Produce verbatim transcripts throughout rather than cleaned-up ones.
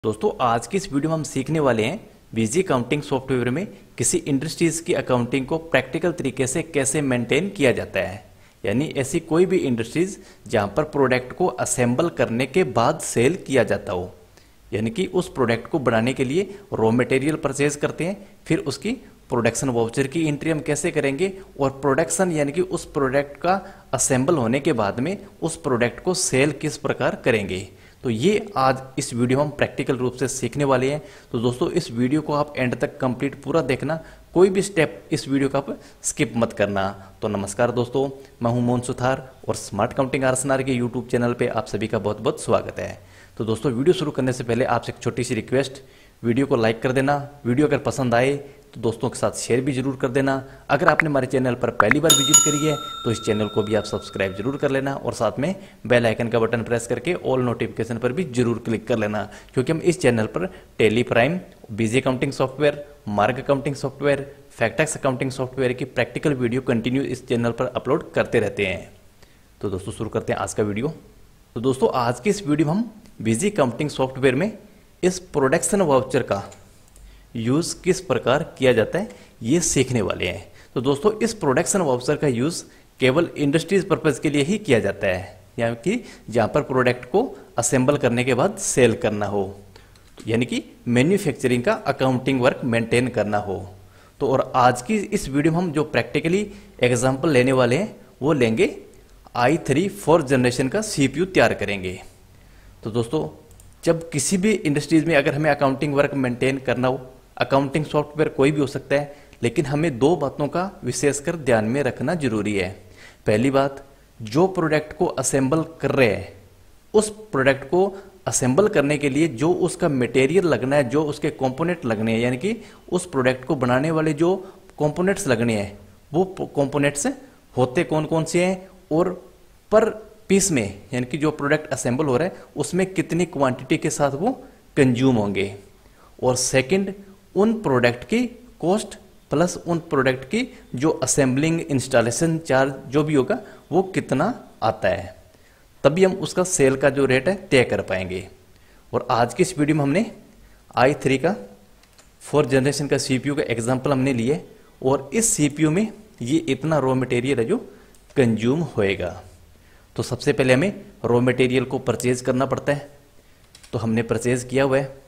दोस्तों आज की इस वीडियो में हम सीखने वाले हैं बीजी अकाउंटिंग सॉफ्टवेयर में किसी इंडस्ट्रीज की अकाउंटिंग को प्रैक्टिकल तरीके से कैसे मेंटेन किया जाता है। यानी ऐसी कोई भी इंडस्ट्रीज जहां पर प्रोडक्ट को असेंबल करने के बाद सेल किया जाता हो, यानी कि उस प्रोडक्ट को बनाने के लिए रॉ मटेरियल परचेज करते हैं, फिर उसकी प्रोडक्शन वाउचर की एंट्री हम कैसे करेंगे और प्रोडक्शन यानी कि उस प्रोडक्ट का असेंबल होने के बाद में उस प्रोडक्ट को सेल किस प्रकार करेंगे। तो ये आज इस वीडियो में हम प्रैक्टिकल रूप से सीखने वाले हैं। तो दोस्तों इस वीडियो को आप एंड तक कंप्लीट पूरा देखना, कोई भी स्टेप इस वीडियो का आप स्किप मत करना। तो नमस्कार दोस्तों, मैं हूं मोहन सुथार और स्मार्ट अकाउंटिंग आरएसएनआर के यूट्यूब चैनल पे आप सभी का बहुत बहुत स्वागत है। तो दोस्तों वीडियो शुरू करने से पहले आपसे एक छोटी सी रिक्वेस्ट, वीडियो को लाइक कर देना, वीडियो अगर पसंद आए तो दोस्तों के साथ शेयर भी जरूर कर देना। अगर आपने हमारे चैनल पर पहली बार विजिट करी है तो इस चैनल को भी आप सब्सक्राइब जरूर कर लेना और साथ में बेल आइकन का बटन प्रेस करके ऑल नोटिफिकेशन पर भी जरूर क्लिक कर लेना, क्योंकि हम इस चैनल पर Tally Prime, Busy accounting software, Marg accounting software, Factax accounting software की प्रैक्टिकल वीडियो कंटिन्यू इस चैनल पर अपलोड करते रहते हैं। तो दोस्तों शुरू करते हैं आज का वीडियो। तो दोस्तों आज की इस वीडियो में हम बीजी अकाउंटिंग सॉफ्टवेयर में इस प्रोडक्शन वाउचर का यूज किस प्रकार किया जाता है ये सीखने वाले हैं। तो दोस्तों इस प्रोडक्शन वाउचर का यूज केवल इंडस्ट्रीज पर्पज के लिए ही किया जाता है, यानी कि जहां पर प्रोडक्ट को असेंबल करने के बाद सेल करना हो, यानी कि मैन्युफैक्चरिंग का अकाउंटिंग वर्क मेंटेन करना हो। तो और आज की इस वीडियो में हम जो प्रैक्टिकली एग्जाम्पल लेने वाले हैं वो लेंगे आई थ्री फोर्थ जनरेशन का सीपीयू तैयार करेंगे। तो दोस्तों जब किसी भी इंडस्ट्रीज में अगर हमें अकाउंटिंग वर्क मेंटेन करना हो, अकाउंटिंग सॉफ्टवेयर कोई भी हो सकता है, लेकिन हमें दो बातों का विशेषकर ध्यान में रखना जरूरी है। पहली बात, जो प्रोडक्ट को असेंबल कर रहे हैं उस प्रोडक्ट को असेंबल करने के लिए जो उसका मटेरियल लगना है, जो उसके कंपोनेंट लगने हैं, यानी कि उस प्रोडक्ट को बनाने वाले जो कंपोनेंट्स लगने हैं वो कंपोनेंट्स होते कौन कौन से हैं और पर पीस में, यानी कि जो प्रोडक्ट असेंबल हो रहा है उसमें कितनी क्वांटिटी के साथ वो कंज्यूम होंगे। और सेकंड, उन प्रोडक्ट की कॉस्ट प्लस उन प्रोडक्ट की जो असेंबलिंग इंस्टॉलेशन चार्ज जो भी होगा वो कितना आता है, तभी हम उसका सेल का जो रेट है तय कर पाएंगे। और आज की इस वीडियो में हमने आई थ्री का फोर्थ जनरेशन का सीपीयू का एग्जांपल हमने लिए और इस सीपीयू में ये इतना रॉ मटेरियल है जो कंज्यूम होएगा। तो सबसे पहले हमें रॉ मटेरियल को परचेज करना पड़ता है। तो हमने परचेज किया हुआ है,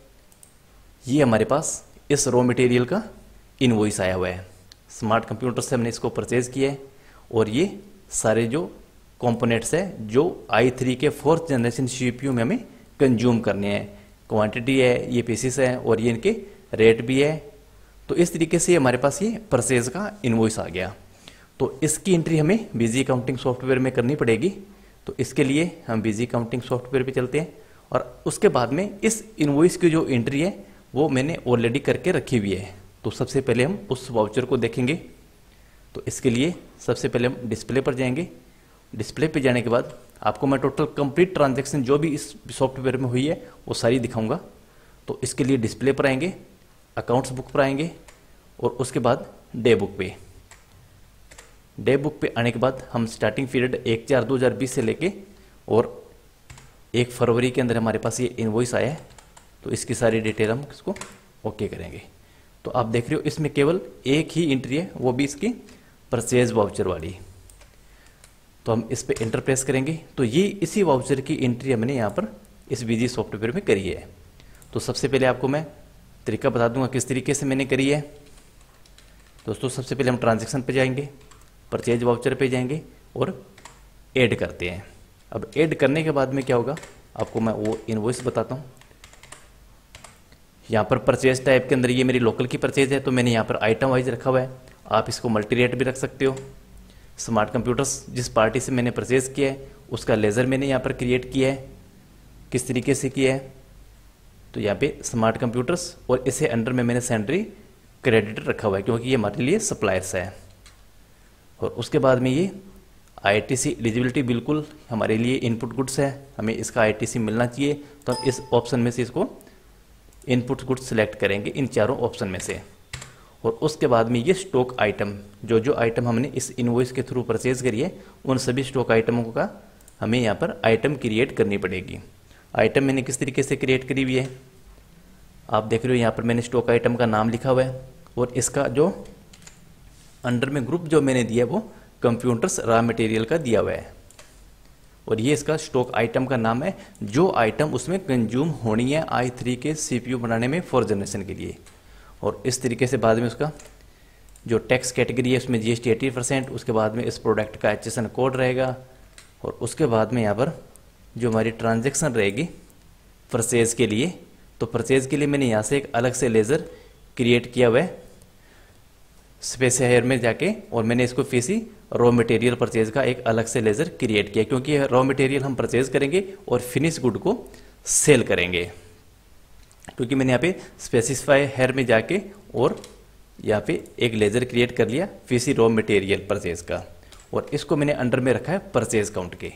ये हमारे पास इस रॉ मटेरियल का इनवॉइस आया हुआ है, स्मार्ट कंप्यूटर से हमने इसको परचेज किया है। और ये सारे जो कंपोनेंट्स है जो आई थ्री के फोर्थ जनरेशन सीपीयू में हमें कंज्यूम करने हैं, क्वांटिटी है, ये पीसेस है और ये इनके रेट भी है। तो इस तरीके से हमारे पास ये परचेज का इनवॉइस आ गया। तो इसकी एंट्री हमें बीजी अकाउंटिंग सॉफ्टवेयर में करनी पड़ेगी। तो इसके लिए हम बीजी अकाउंटिंग सॉफ्टवेयर पे चलते हैं और उसके बाद में इस इनवॉइस की जो एंट्री है वो मैंने ऑलरेडी करके रखी हुई है। तो सबसे पहले हम उस वाउचर को देखेंगे। तो इसके लिए सबसे पहले हम डिस्प्ले पर जाएंगे। डिस्प्ले पे जाने के बाद आपको मैं टोटल कंप्लीट ट्रांजैक्शन जो भी इस सॉफ्टवेयर में हुई है वो सारी दिखाऊंगा। तो इसके लिए डिस्प्ले पर आएंगे, अकाउंट्स बुक पर आएंगे और उसके बाद डे बुक पे। डे बुक पे आने के बाद हम स्टार्टिंग पीरियड एक चार दो हजार बीस से लेके और एक फरवरी के अंदर हमारे पास ये इनवॉइस आया है। तो इसकी सारी डिटेल हम इसको ओके करेंगे। तो आप देख रहे हो इसमें केवल एक ही एंट्री है, वो भी इसकी परचेज वाउचर वाली। तो हम इस पे एंटर प्रेस करेंगे। तो ये इसी वाउचर की एंट्री हमने यहाँ पर इस बीजी सॉफ्टवेयर में करी है। तो सबसे पहले आपको मैं तरीका बता दूंगा किस तरीके से मैंने करी है। दोस्तों सबसे पहले हम ट्रांजेक्शन पे जाएंगे, परचेज वाउचर पे जाएंगे और ऐड करते हैं। अब ऐड करने के बाद में क्या होगा आपको मैं वो इनवॉइस बताता हूँ। यहाँ पर परचेज टाइप के अंदर ये मेरी लोकल की परचेज है, तो मैंने यहाँ पर आइटम वाइज रखा हुआ है। आप इसको मल्टी रेट भी रख सकते हो। स्मार्ट कंप्यूटर्स जिस पार्टी से मैंने परचेज किया है उसका लेज़र मैंने यहाँ पर क्रिएट किया है। किस तरीके से किया है तो यहाँ पे स्मार्ट कंप्यूटर्स और इसे अंडर में मैंने सेंट्री क्रेडिटर रखा हुआ है, क्योंकि ये हमारे लिए सप्लायर्स है। और उसके बाद में ये आईटीसी एलिजिबिलिटी बिल्कुल हमारे लिए इनपुट गुड्स है, हमें इसका आईटीसी मिलना चाहिए। तो हम इस ऑप्शन में से इसको इनपुट गुड्स सेलेक्ट करेंगे इन चारों ऑप्शन में से। और उसके बाद में ये स्टॉक आइटम, जो जो आइटम हमने इस इनवॉइस के थ्रू परचेज करी है उन सभी स्टॉक आइटमों का हमें यहाँ पर आइटम क्रिएट करनी पड़ेगी। आइटम मैंने किस तरीके से क्रिएट करी हुई है आप देख रहे हो यहाँ पर मैंने स्टॉक आइटम का नाम लिखा हुआ है और इसका जो अंडर में ग्रुप जो मैंने दिया वो कंप्यूटर्स रॉ मटेरियल का दिया हुआ है और ये इसका स्टॉक आइटम का नाम है जो आइटम उसमें कंज्यूम होनी है आई थ्री के सीपीयू बनाने में फोर्थ जनरेशन के लिए। और इस तरीके से बाद में उसका जो टैक्स कैटेगरी है उसमें जीएसटी एटी परसेंट, उसके बाद में इस प्रोडक्ट का एच एस एन कोड रहेगा और उसके बाद में यहाँ पर जो हमारी ट्रांजेक्शन रहेगी परचेज के लिए, तो परचेज के लिए मैंने यहाँ से एक अलग से लेज़र क्रिएट किया हुआ है स्पेसिफायर में जाके और मैंने इसको फिर रॉ मटेरियल परचेज का एक अलग से लेज़र क्रिएट किया क्योंकि रॉ मटेरियल हम परचेज करेंगे और फिनिश गुड को सेल करेंगे, क्योंकि मैंने यहाँ पे स्पेसिफाई हेयर में जाके और यहाँ पे एक लेज़र क्रिएट कर लिया फिर रॉ मटेरियल परचेज का और इसको मैंने अंडर में रखा है परचेज काउंट के।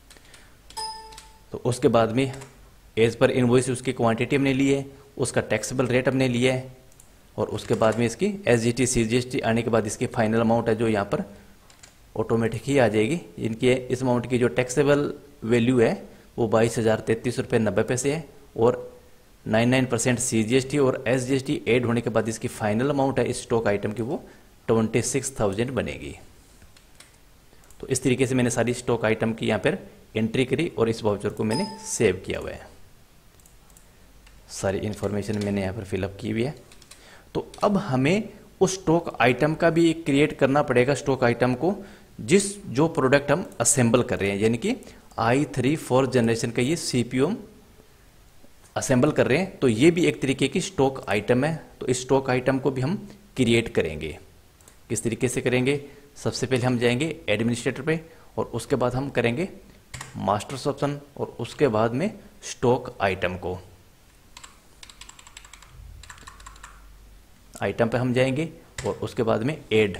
तो उसके बाद में एज पर इनवॉइस उसकी क्वांटिटी हमने ली है, उसका टैक्सेबल रेट हमने लिया है और उसके बाद में इसकी S G T C G S T आने के बाद इसकी फाइनल अमाउंट है जो यहाँ पर ऑटोमेटिक ही आ जाएगी। इनके इस अमाउंट की जो टैक्सेबल वैल्यू है वो बाईस हज़ार तैंतीस रुपये नब्बे पैसे है और nine nine percent C G S T और S G S T add होने के बाद इसकी फाइनल अमाउंट है इस स्टॉक आइटम की वो ट्वेंटी सिक्स थाउजेंड बनेगी। तो इस तरीके से मैंने सारी स्टॉक आइटम की यहाँ पर एंट्री करी और इस वाउचर को मैंने सेव किया हुआ है। सारी इन्फॉर्मेशन मैंने यहाँ पर फिलअप की हुई है। तो अब हमें उस स्टॉक आइटम का भी एक क्रिएट करना पड़ेगा, स्टॉक आइटम को जिस जो प्रोडक्ट हम असेंबल कर रहे हैं, यानी कि आई थ्री फोर्थ जनरेशन का ये सीपीयू हम असेंबल कर रहे हैं, तो ये भी एक तरीके की स्टॉक आइटम है। तो इस स्टॉक आइटम को भी हम क्रिएट करेंगे। किस तरीके से करेंगे? सबसे पहले हम जाएंगे एडमिनिस्ट्रेटर पे और उसके बाद हम करेंगे मास्टर्स ऑप्शन और उसके बाद में स्टॉक आइटम को आइटम पे हम जाएंगे और उसके बाद में ऐड,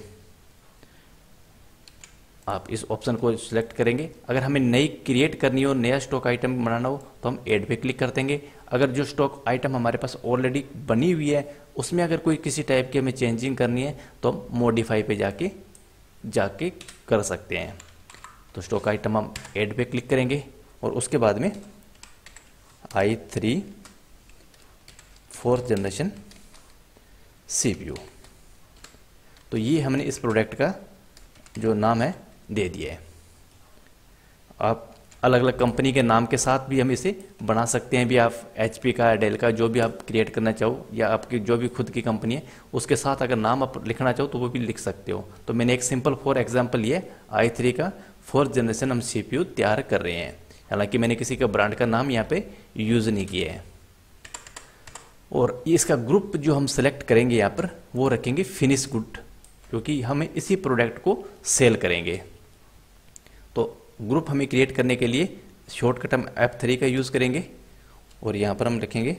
आप इस ऑप्शन को सिलेक्ट करेंगे। अगर हमें नई क्रिएट करनी हो, नया स्टॉक आइटम बनाना हो तो हम ऐड पे क्लिक कर देंगे। अगर जो स्टॉक आइटम हमारे पास ऑलरेडी बनी हुई है उसमें अगर कोई किसी टाइप की हमें चेंजिंग करनी है तो हम मॉडिफाई पे जाके जाके कर सकते हैं। तो स्टॉक आइटम हम ऐड पे क्लिक करेंगे और उसके बाद में I three fourth generation CPU, तो ये हमने इस प्रोडक्ट का जो नाम है दे दिया है। आप अलग अलग कंपनी के नाम के साथ भी हम इसे बना सकते हैं भी, आप एचपी का डेल का जो भी आप क्रिएट करना चाहो या आपकी जो भी खुद की कंपनी है उसके साथ अगर नाम आप लिखना चाहो तो वो भी लिख सकते हो। तो मैंने एक सिंपल फॉर एग्जांपल ये आई थ्री का फोर्थ जनरेशन हम सीपीयू तैयार कर रहे हैं, हालांकि मैंने किसी का ब्रांड का नाम यहाँ पे यूज नहीं किया है। और इसका ग्रुप जो हम सेलेक्ट करेंगे यहाँ पर वो रखेंगे फिनिश गुड, क्योंकि हमें इसी प्रोडक्ट को सेल करेंगे। तो ग्रुप हमें क्रिएट करने के लिए शॉर्टकट हम एफ थ्री का यूज़ करेंगे और यहाँ पर हम लिखेंगे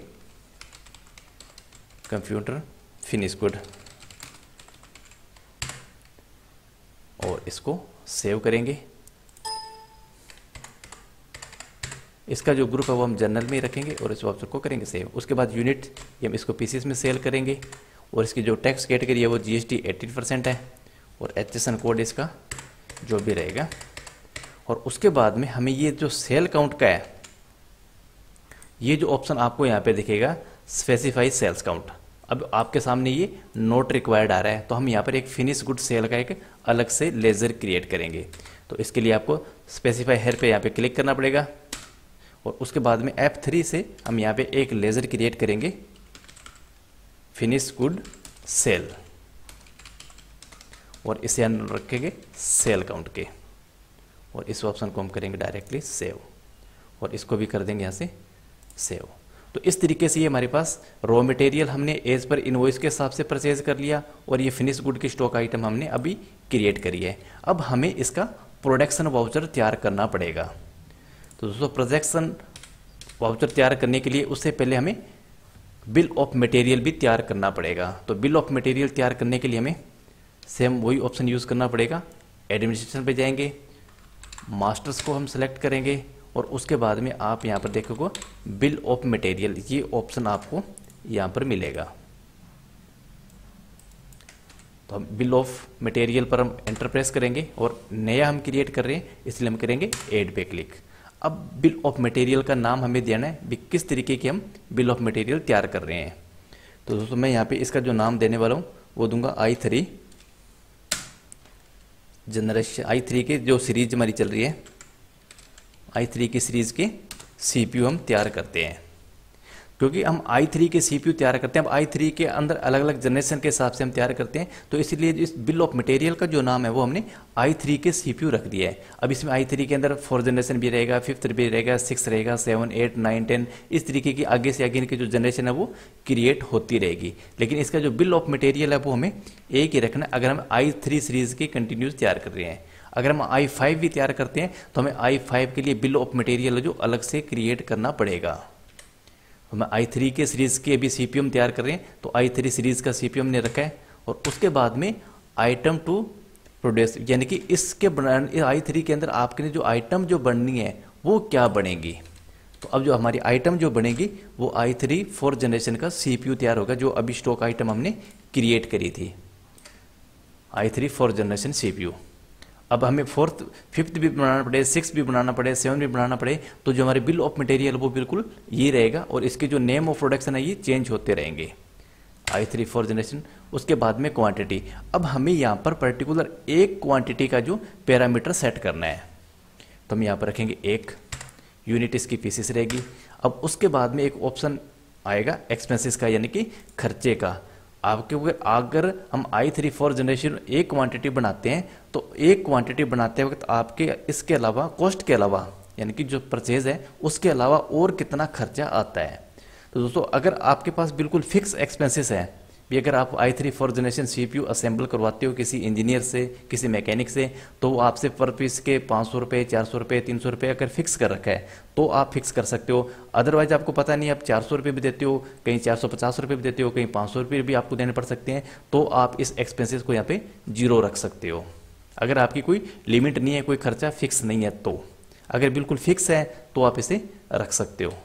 कंप्यूटर फिनिश गुड और इसको सेव करेंगे। इसका जो ग्रुप है वो हम जनरल में ही रखेंगे और इस वाउचर को करेंगे सेव। उसके बाद यूनिट ये हम इसको पीसीस में सेल करेंगे और इसकी जो टैक्स कैटेगरी है वो जीएसटी एटीन परसेंट है और एच एस एन कोड इसका जो भी रहेगा। और उसके बाद में हमें ये जो सेल काउंट का है, ये जो ऑप्शन आपको यहाँ पे दिखेगा स्पेसिफाई सेल्स काउंट, अब आपके सामने ये नोट रिक्वायर्ड आ रहा है, तो हम यहाँ पर एक फिनिश गुड सेल का एक अलग से लेजर क्रिएट करेंगे। तो इसके लिए आपको स्पेसिफाई हेयर पे यहाँ पे क्लिक करना पड़ेगा और उसके बाद में एफ थ्री से हम यहाँ पे एक लेजर क्रिएट करेंगे फिनिश गुड सेल और इसे हम रखेंगे सेल काउंट के और इस ऑप्शन को हम करेंगे डायरेक्टली सेव और इसको भी कर देंगे यहाँ से सेव। तो इस तरीके से ये हमारे पास रॉ मटेरियल हमने एज पर इनवॉइस के हिसाब से परचेज कर लिया और ये फिनिश गुड की स्टॉक आइटम हमने अभी क्रिएट करी है। अब हमें इसका प्रोडक्शन वाउचर तैयार करना पड़ेगा। तो दोस्तों प्रोडक्शन वाउचर तैयार करने के लिए उससे पहले हमें बिल ऑफ मटेरियल भी तैयार करना पड़ेगा। तो बिल ऑफ मटेरियल तैयार करने के लिए हमें सेम वही ऑप्शन यूज़ करना पड़ेगा। एडमिनिस्ट्रेशन पे जाएंगे, मास्टर्स को हम सेलेक्ट करेंगे और उसके बाद में आप यहाँ पर देखोगे बिल ऑफ मटेरियल, ये ऑप्शन आपको यहाँ पर मिलेगा। तो हम बिल ऑफ मटेरियल पर हम एंटर प्रेस करेंगे और नया हम क्रिएट कर रहे हैं इसलिए हम करेंगे ऐड पे क्लिक। अब बिल ऑफ मटेरियल का नाम हमें देना है भी किस तरीके की हम बिल ऑफ मटेरियल तैयार कर रहे हैं। तो दोस्तों मैं यहाँ पे इसका जो नाम देने वाला हूँ वो दूंगा I three generation, I three की जो सीरीज हमारी चल रही है, आई थ्री की सीरीज के सीपीयू हम तैयार करते हैं। क्योंकि हम आई थ्री के सीपीयू तैयार करते हैं, अब आई थ्री के अंदर अलग अलग जनरेशन के हिसाब से हम तैयार करते हैं, तो इसलिए इस बिल ऑफ मटेरियल का जो नाम है वो हमने आई थ्री के सीपीयू रख दिया है। अब इसमें आई थ्री के अंदर फोर्थ जनरेशन भी रहेगा, फिफ्थ भी रहेगा, सिक्स रहेगा, सेवन एट नाइन टेन, इस तरीके की आगे से आगे की जो जनरेशन है वो क्रिएट होती रहेगी। लेकिन इसका जो बिल ऑफ मटेरियल है वो हमें एक ही रखना है अगर हम आई थ्री सीरीज की कंटिन्यूस तैयार कर रहे हैं। अगर हम आई फाइव भी तैयार करते हैं तो हमें आई फाइव के लिए बिल ऑफ मटेरियल जो अलग से क्रिएट करना पड़ेगा। हम आई थ्री के सीरीज के अभी सीपीयू हम तैयार कर रहे हैं, तो आई थ्री सीरीज का सीपीयू हमने रखा है, और उसके बाद में आइटम टू प्रोड्यूस, यानी कि इसके आई थ्री के अंदर आपके लिए जो आइटम जो बननी है वो क्या बनेगी। तो अब जो हमारी आइटम जो बनेगी वो आई थ्री फोर्थ जनरेशन का सीपीयू तैयार होगा, जो अभी स्टॉक आइटम हमने क्रिएट करी थी, I three fourth generation CPU. अब हमें फोर्थ फिफ्थ भी बनाना पड़े, सिक्स भी बनाना पड़े, सेवन भी बनाना पड़े, तो जो हमारे बिल ऑफ मटेरियल वो बिल्कुल ये रहेगा, और इसके जो नेम ऑफ प्रोडक्शन है ये चेंज होते रहेंगे। आई थ्री फोर जनरेशन, उसके बाद में क्वांटिटी। अब हमें यहाँ पर पर्टिकुलर एक क्वांटिटी का जो पैरामीटर सेट करना है, तो हम यहाँ पर रखेंगे एक यूनिट, इसकी पीसीस रहेगी। अब उसके बाद में एक ऑप्शन आएगा एक्सपेंसेस का, यानी कि खर्चे का। आपके अगर हम आई थ्री फोर जनरेशन एक क्वांटिटी बनाते हैं तो एक क्वांटिटी बनाते वक्त आपके इसके अलावा कॉस्ट के अलावा, यानी कि जो परचेज है उसके अलावा और कितना खर्चा आता है। तो दोस्तों अगर आपके पास बिल्कुल फिक्स एक्सपेंसेस है भी, अगर आप I three four generation CPU assemble करवाते हो किसी इंजीनियर से, किसी मैकेनिक से, तो वो आपसे पर पीस के पाँच सौ रुपये, चार सौ रुपये, तीन सौ रुपये अगर फिक्स कर रखा है तो आप फिक्स कर सकते हो। अदरवाइज आपको पता नहीं, आप चार सौ रुपये भी देते हो, कहीं चार सौ पचास रुपये भी देते हो, कहीं पाँच सौ रुपये भी आपको देने पड़ सकते हैं, तो आप इस एक्सपेंसेस को यहाँ पे जीरो रख सकते हो। अगर आपकी कोई लिमिट नहीं है, कोई खर्चा फिक्स नहीं है, तो अगर बिल्कुल फिक्स है तो आप इसे रख सकते हो।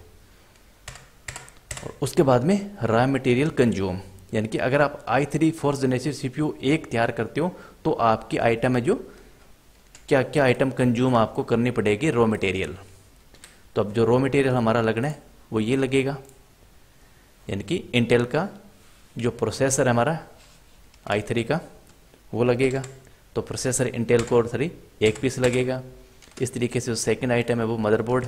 और उसके बाद में रॉ मटेरियल कंज्यूम, यानी कि अगर आप I three fourth generation CPU एक तैयार करते हो तो आपकी आइटम है जो क्या क्या आइटम कंज्यूम आपको करनी पड़ेगी, रॉ मटेरियल। तो अब जो रॉ मटेरियल हमारा लगना है वो ये लगेगा, यानी कि इंटेल का जो प्रोसेसर है हमारा आई थ्री का वो लगेगा, तो प्रोसेसर इंटेल कोर थ्री एक पीस लगेगा। इस तरीके से जो सेकेंड आइटम है वो मदरबोर्ड,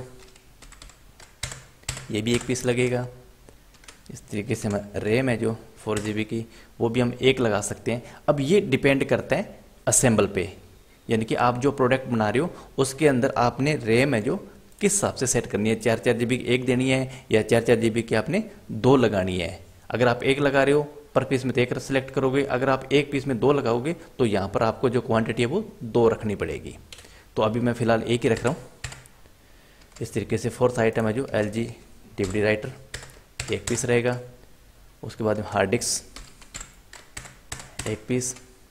ये भी एक पीस लगेगा। इस तरीके से रैम है जो फोर जी बी की, वो भी हम एक लगा सकते हैं। अब ये डिपेंड करता है असेंबल पे, यानी कि आप जो प्रोडक्ट बना रहे हो उसके अंदर आपने रैम है जो किस हिसाब से सेट करनी है, चार चार जी बी एक देनी है या चार चार जी बी की आपने दो लगानी है। अगर आप एक लगा रहे हो पर पीस में तो एक सिलेक्ट करोगे, अगर आप एक पीस में दो लगाओगे तो यहाँ पर आपको जो क्वांटिटी है वो दो रखनी पड़ेगी। तो अभी मैं फिलहाल एक ही रख रहा हूँ। इस तरीके से फोर्थ आइटम है जो एल जी डीवीडी राइटर एक पीस रहेगा। उसके बाद में हार्ड डिस्क एक पीस,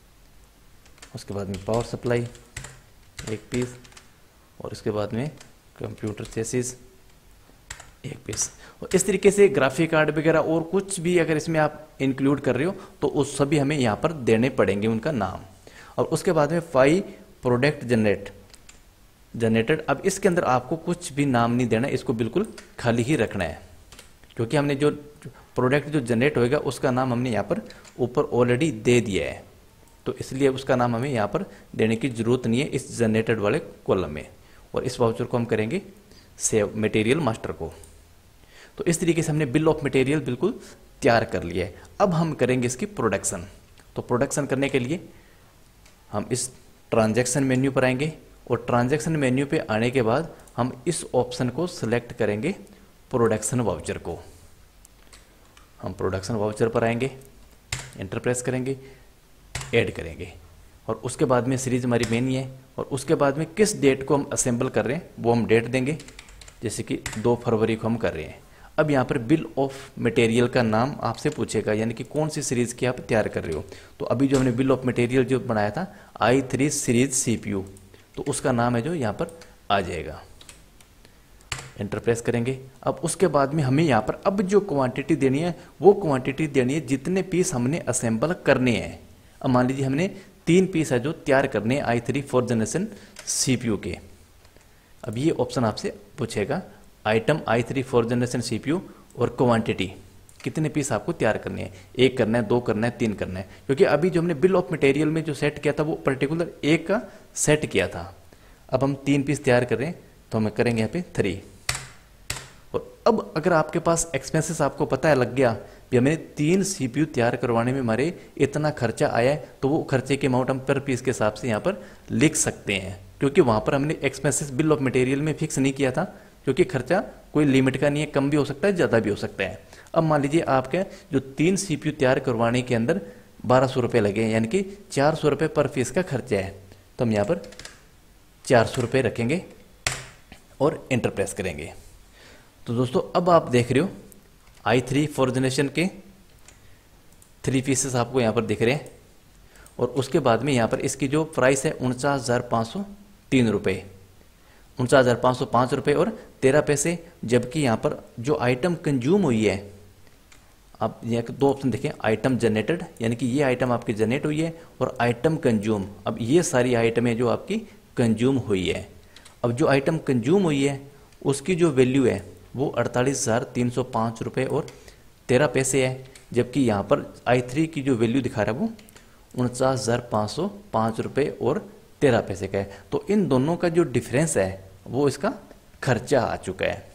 उसके बाद में पावर सप्लाई एक पीस, और उसके बाद में कंप्यूटर चेसिस एक पीस। और इस तरीके से ग्राफिक कार्ड वगैरह और कुछ भी अगर इसमें आप इंक्लूड कर रहे हो तो उस सभी हमें यहाँ पर देने पड़ेंगे उनका नाम। और उसके बाद में फाइव प्रोडक्ट जनरेट जनरेटेड। अब इसके अंदर आपको कुछ भी नाम नहीं देना, इसको बिल्कुल खाली ही रखना है, क्योंकि हमने जो प्रोडक्ट जो जनरेट होएगा उसका नाम हमने यहाँ पर ऊपर ऑलरेडी दे दिया है, तो इसलिए उसका नाम हमें यहाँ पर देने की जरूरत नहीं है इस जनरेटेड वाले कॉलम में। और इस वाउचर को हम करेंगे सेव मटेरियल मास्टर को। तो इस तरीके से हमने बिल ऑफ मटेरियल बिल्कुल तैयार कर लिया है। अब हम करेंगे इसकी प्रोडक्शन। तो प्रोडक्शन करने के लिए हम इस ट्रांजैक्शन मेन्यू पर आएंगे, और ट्रांजैक्शन मेन्यू पे आने के बाद हम इस ऑप्शन को सिलेक्ट करेंगे, प्रोडक्शन वाउचर को। हम प्रोडक्शन वाउचर पर आएंगे, एंटर प्रेस करेंगे, ऐड करेंगे, और उसके बाद में सीरीज हमारी मेन ही है, और उसके बाद में किस डेट को हम असेंबल कर रहे हैं वो हम डेट देंगे, जैसे कि दो फरवरी को हम कर रहे हैं। अब यहाँ पर बिल ऑफ मटेरियल का नाम आपसे पूछेगा, यानी कि कौन सी सीरीज की आप तैयार कर रहे हो। तो अभी जो हमने बिल ऑफ मटेरियल जो बनाया था आई थ्री सीरीज सीपीयू, तो उसका नाम है जो यहाँ पर आ जाएगा। एंटर प्रेस करेंगे। अब उसके बाद में हमें यहाँ पर अब जो क्वांटिटी देनी है वो क्वांटिटी देनी है जितने पीस हमने असेंबल करने हैं। अब मान लीजिए हमने तीन पीस है जो तैयार करने हैं I three fourth generation CPU के। अब ये ऑप्शन आपसे पूछेगा item I three fourth generation CPU और क्वांटिटी, कितने पीस आपको तैयार करने हैं, एक करना है, दो करना है, तीन करना है। क्योंकि अभी जो हमने बिल ऑफ मटेरियल में जो सेट किया था वो पर्टिकुलर एक का सेट किया था। अब हम तीन पीस तैयार कर रहे हैं तो हमें करेंगे यहाँ पे थ्री। और अब अगर आपके पास एक्सपेंसेस आपको पता है, लग गया कि हमें तीन सीपीयू तैयार करवाने में हमारे इतना खर्चा आया है, तो वो खर्चे के अमाउंट हम पर पीस के हिसाब से यहाँ पर लिख सकते हैं। क्योंकि वहाँ पर हमने एक्सपेंसेस बिल ऑफ मटेरियल में फिक्स नहीं किया था, क्योंकि खर्चा कोई लिमिट का नहीं है, कम भी हो सकता है, ज़्यादा भी हो सकता है। अब मान लीजिए आपके जो तीन सीपीयू तैयार करवाने के अंदर बारह सौ रुपये लगे, यानी कि चार सौ रुपये पर पीस का खर्चा है, तो हम यहाँ पर चार सौ रुपये रखेंगे और एंटर प्रेस करेंगे। तो दोस्तों अब आप देख रहे हो आई थ्री फोर्थ जनरेशन के थ्री पीसेस आपको यहाँ पर दिख रहे हैं। और उसके बाद में यहाँ पर इसकी जो प्राइस है उनचास हज़ार पाँच सौ तीन रुपये, उनचास हज़ार पाँच सौ पाँच रुपये और तेरह पैसे। जबकि यहाँ पर जो आइटम कंज्यूम हुई है, आप यहाँ दो ऑप्शन देखें, आइटम जनरेटेड यानी कि ये आइटम आपकी जनरेट हुई है, और आइटम कंज्यूम, अब ये सारी आइटमें जो आपकी कंज्यूम हुई है। अब जो आइटम कंज्यूम हुई है उसकी जो वैल्यू है वो अड़तालीस हज़ार तीन सौ पाँच रुपये और तेरह पैसे है। जबकि यहाँ पर आई थ्री की जो वैल्यू दिखा रहा है वो उनचास हज़ार पाँच सौ पाँच रुपये और तेरह पैसे का है। तो इन दोनों का जो डिफरेंस है वो इसका खर्चा आ चुका है।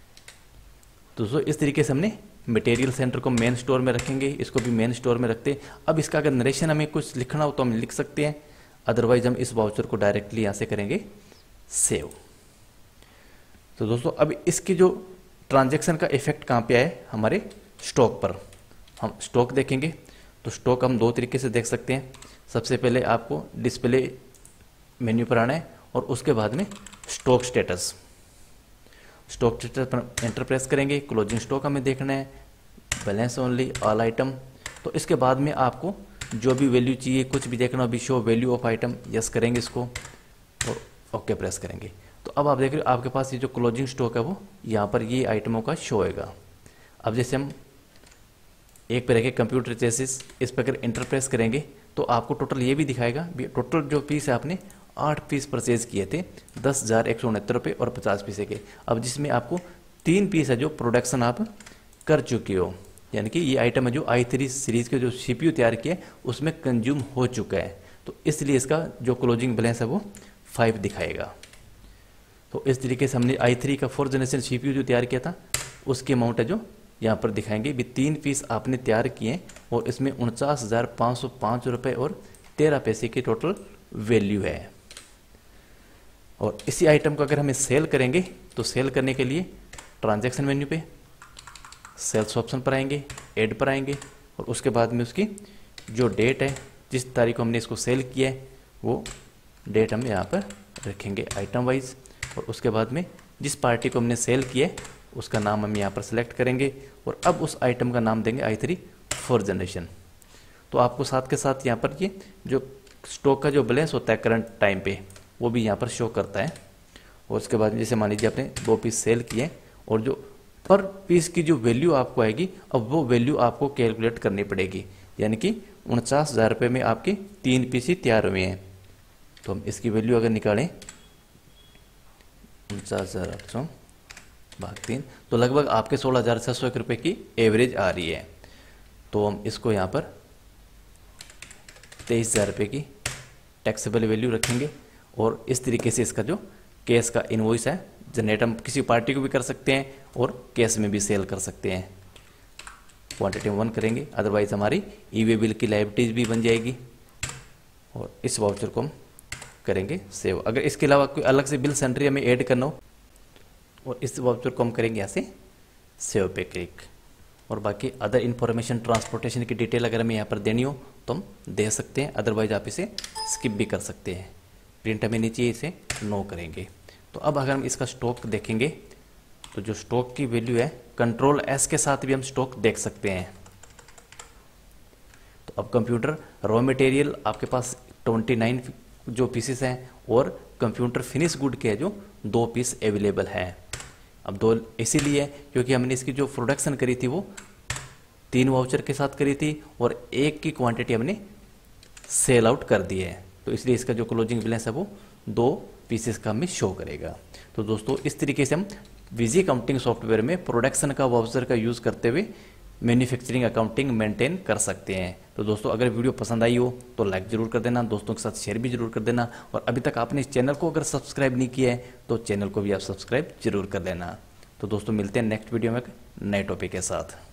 तो दोस्तों इस तरीके से हमने मटेरियल सेंटर को मेन स्टोर में रखेंगे, इसको भी मेन स्टोर में रखते हैं। अब इसका अगर नरेशन हमें कुछ लिखना हो तो हम लिख सकते हैं, अदरवाइज हम इस वाउचर को डायरेक्टली यहाँ से करेंगे सेव। तो दोस्तों अब इसकी जो ट्रांजैक्शन का इफेक्ट कहाँ पे है, हमारे स्टॉक पर। हम स्टॉक देखेंगे तो स्टॉक हम दो तरीके से देख सकते हैं। सबसे पहले आपको डिस्प्ले मेन्यू पर आना है और उसके बाद में स्टॉक स्टेटस, स्टॉक स्टेटस पर एंटर प्रेस करेंगे। क्लोजिंग स्टॉक हमें देखना है, बैलेंस ओनली, ऑल आइटम। तो इसके बाद में आपको जो भी वैल्यू चाहिए, कुछ भी देखना हो, अभी show value of item, yes करेंगे इसको और ओके प्रेस करेंगे। तो अब आप देख रहे हो आपके पास ये जो क्लोजिंग स्टॉक है वो यहाँ पर ये आइटमों का शो होएगा। अब जैसे हम एक पे रखे कंप्यूटर चेसिस, इस पर अगर एंटर प्रेस करेंगे तो आपको टोटल ये भी दिखाएगा, टोटल जो पीस है आपने आठ पीस परचेज किए थे, दस हज़ार एक सौ उनहत्तर रुपये और पचास पैसे के। अब जिसमें आपको तीन पीस है जो प्रोडक्शन आप कर चुके हो, यानी कि ये आइटम है जो आई थ्री सीरीज के जो सीपीयू तैयार किए उसमें कंज्यूम हो चुका है। तो इसलिए इसका जो क्लोजिंग बैलेंस है वो फाइव दिखाएगा। तो इस तरीके से हमने आई थ्री का फोर्थ जनरेशन सीपीयू जो तैयार किया था उसकी अमाउंट है जो यहाँ पर दिखाएंगे। भी तीन पीस आपने तैयार किए और इसमें उनचास हज़ार पाँच सौ पाँच रुपये और तेरह पैसे की टोटल वैल्यू है। और इसी आइटम को अगर हमें सेल करेंगे तो सेल करने के लिए ट्रांजैक्शन मेन्यू पे सेल्स ऑप्शन पर आएंगे, ऐड पर आएंगे और उसके बाद में उसकी जो डेट है, जिस तारीख को हमने इसको सेल किया है वो डेट हम यहाँ पर रखेंगे आइटम वाइज। और उसके बाद में जिस पार्टी को हमने सेल किया है उसका नाम हम यहाँ पर सेलेक्ट करेंगे और अब उस आइटम का नाम देंगे आई थ्री फोर्थ जनरेशन। तो आपको साथ के साथ यहाँ पर ये जो स्टॉक का जो बैलेंस होता है करंट टाइम पे वो भी यहाँ पर शो करता है। और उसके बाद जैसे मान लीजिए आपने दो पीस सेल किए और जो पर पीस की जो वैल्यू आपको आएगी, अब वो वैल्यू आपको कैलकुलेट करनी पड़ेगी, यानी कि उनचास हज़ार रुपये में आपके तीन पीस ही तैयार हुए हैं। तो हम इसकी वैल्यू अगर निकालें उनचास हज़ार आठ सौ भाग तीन, तो लगभग आपके सोलह हज़ार छः सौ एक रुपये की एवरेज आ रही है। तो हम इसको यहाँ पर तेईस हज़ार रुपये की टैक्सेबल वैल्यू रखेंगे। और इस तरीके से इसका जो कैश का इनवॉइस है जनरेट हम किसी पार्टी को भी कर सकते हैं और कैश में भी सेल कर सकते हैं। क्वांटिटी वन करेंगे, अदरवाइज हमारी ई वे बिल की लायबिलिटीज भी बन जाएगी। और इस वाउचर को हम करेंगे सेव। अगर इसके अलावा कोई अलग से बिल सेंट्री हमें ऐड करना हो और इस वाउचर को हम करेंगे यहाँ से सेव पे क्लिक। और बाकी अदर इन्फॉर्मेशन ट्रांसपोर्टेशन की डिटेल अगर हमें यहाँ पर देनी हो तो हम दे सकते हैं, अदरवाइज आप इसे स्किप भी कर सकते हैं। प्रिंट हमें नीचे इसे नो करेंगे। तो अब अगर हम इसका स्टॉक देखेंगे तो जो स्टॉक की वैल्यू है कंट्रोल एस के साथ भी हम स्टॉक देख सकते हैं। तो अब कंप्यूटर रॉ मटेरियल आपके पास उनतीस जो पीसेस हैं और कंप्यूटर फिनिश गुड के जो दो पीस अवेलेबल हैं। अब दो इसीलिए क्योंकि हमने इसकी जो प्रोडक्शन करी थी वो तीन वाउचर के साथ करी थी और एक की क्वांटिटी हमने सेल आउट कर दी है। तो इसलिए इसका जो क्लोजिंग बैलेंस है वो दो पीसेस का हमें शो करेगा। तो दोस्तों इस तरीके से हम विजी अकाउंटिंग सॉफ्टवेयर में प्रोडक्शन का वाउचर का यूज़ करते हुए मैन्युफैक्चरिंग अकाउंटिंग मेंटेन कर सकते हैं। तो दोस्तों अगर वीडियो पसंद आई हो तो लाइक जरूर कर देना, दोस्तों के साथ शेयर भी जरूर कर देना, और अभी तक आपने इस चैनल को अगर सब्सक्राइब नहीं किया है तो चैनल को भी आप सब्सक्राइब जरूर कर लेना। तो दोस्तों मिलते हैं नेक्स्ट वीडियो में नए टॉपिक के साथ।